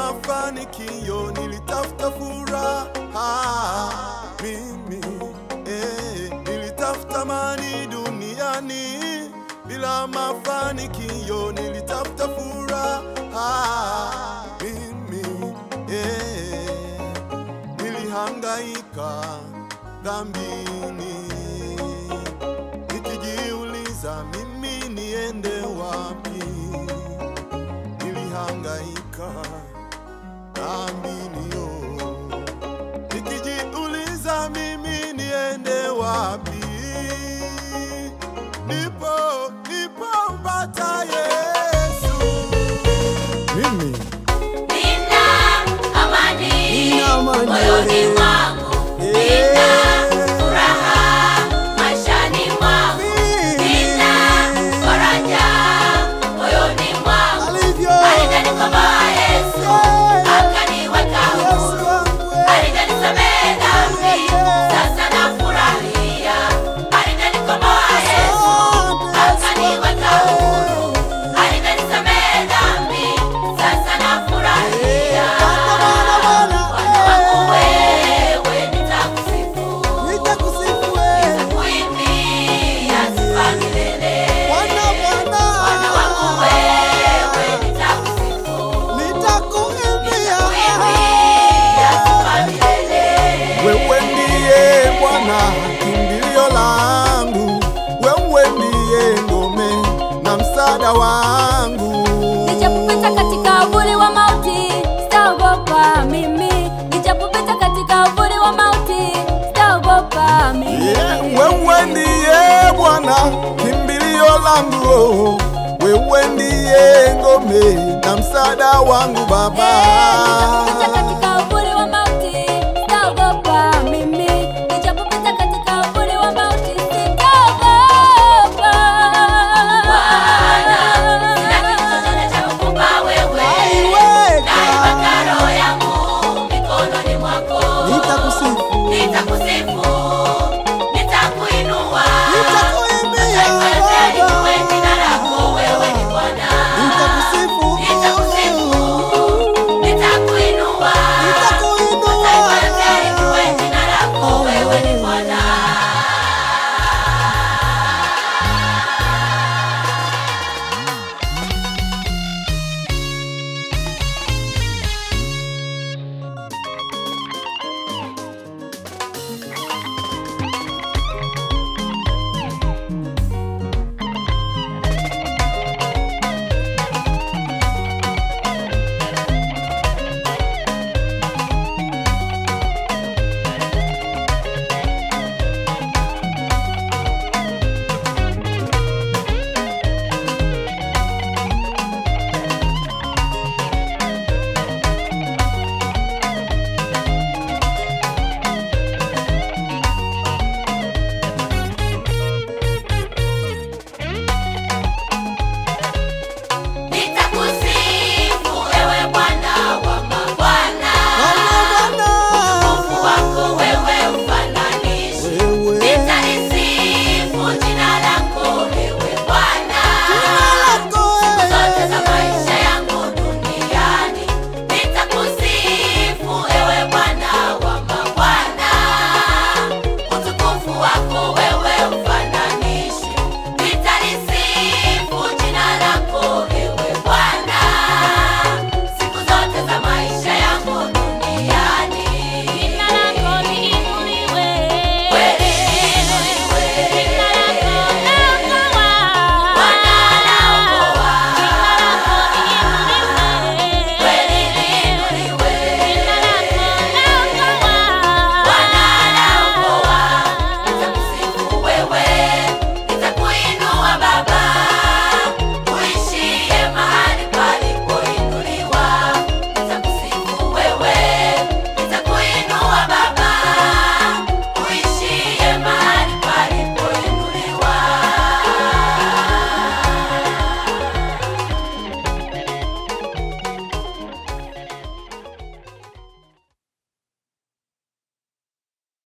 mafanikio nilitafuta furaha mimi, nilitafuta mali duniani. Bila mafanikio nilitafuta furaha mimi, nilihangaika dhambini, nikijiuliza mimi niende wapi. Nilihangaika dhambini, nikijiuliza mimi niende wapi. Nipo mpata Yesu. Mimi nina amani moyoni mwangu, nina furaha maishani mwangu, nina faraja moyoni mwangu. Alinikomboa Yesu, akaniweka huru, alinisamehe dhambi, sasa nafurahia. Alinikomboa Yesu, akaniweka huru, alinisamehe dhambi, sasa nafurahia. Bwana wangu wewe nitakusifu, nitakuimbia sifa milele. Bwana wangu wewe nitakusifu, nitakuimbia sifa milele. wewe ndiye Bwana kimbilio langu, wewe ndiye ngome na msaada wangu. Nijapopita katika uvuli wa mauti, sitaogopa mimi. Nijapopita katika uvuli wa mauti, sitaogopa mimi. Wewe ndiye Bwana kimbilio langu, wewe ndiye ngome na msaada wangu Baba.